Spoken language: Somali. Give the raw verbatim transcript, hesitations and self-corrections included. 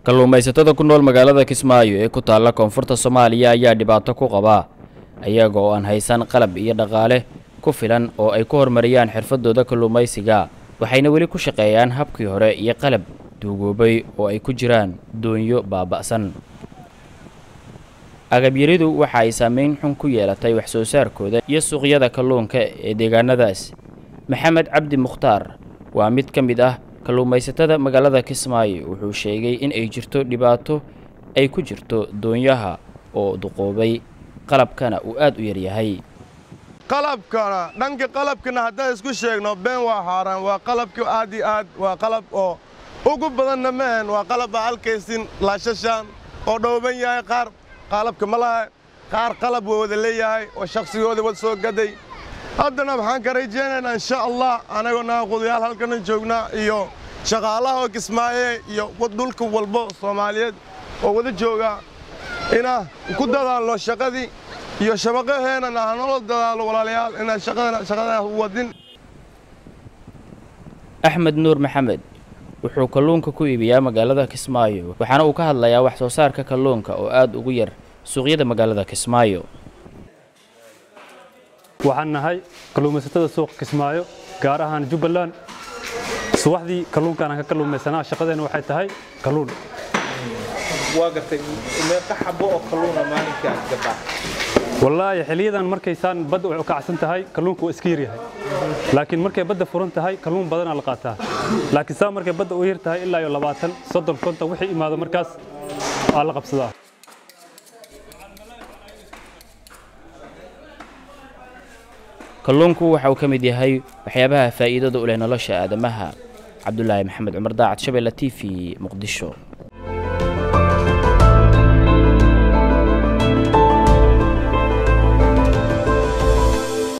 kalluumaysatada ku nool magaalada Kismaayo ee ku taala koonfurta Soomaaliya ayaa dhibaato ku qaba ayaga oo aan haysan qalab iyo dhaqaale ku filan oo ay ku hormariyaan xirfadooda kalluumaysiga waxayna wali ku shaqeeyaan habkii hore iyo qalab duugoobay oo ay ku jiraan doonyo baaba'san agabyaridu waxa ay saameyn xun ku yeelatay wax soo saarkooda iyo suuqyada kalluunka ee deegaanadaas Maxamed Cabdi Mukhtaar waa mid ka mid ah kalluumaysatada magaalada Kismaayo wuxuu sheegay in ay jirto dhibaato ay ku jirto doonyaha oo duqoobay qalabkana uu aad u yar yahay qalabkana dhanka qalabkana haddii isku sheegno been waa xaraan waa qalabka aad iyo aad waa qalab oo ugu badan ma waa qalab halkaysin laashashan oo dhooban yahay qaar qalabka malaha qaar qalab wada leeyahay oo shakhsigooda wada soo gaday haddana waxaan ka rajaynaynaa insha Allah anaga naaqodayaal halkan joognaa iyo shaqaalaha Kismaayo iyo dhulka walba Soomaaliyeed oo wada jooga ina ku dadaalo shaqadii iyo shabaqaheena nolol dadaalo walaalayaal ina shaqada shaqada wadin Axmed Nuur Maxamed wuxuu kalluunka ku iibiyaa magaalada Kismaayo waxaana uu ka hadlayaa wax soo saarka kalluunka oo aad ugu yar suuqyada magaalada Kismaayo waxaan nahay kalluumaysatada suuqa Kismaayo gaar ahaan Jubbaland suuqdii kalluunka aan ka kalluumaysanaa shaqadeena waxay tahay kalluun waa gartay meeqa xabo oo kalluun maalinka aad gadaa wallahi xiliyadan markay saan bad u kacsan tahay kalluunku waa iska yar yahay laakiin markay badda furan tahay kalluun badan la qaataa laakiin saa markay badda u yar tahay ilaa labaatan soddon konton wixii imaado markaas aa la qabsadaa kalluunku waxa uu ka mid yahay waxyaabaha faa'iidada u leh nolosha aadamaha Cabdullaahi Maxamed Cumar Daacad Shabeelle T V Muqdisho.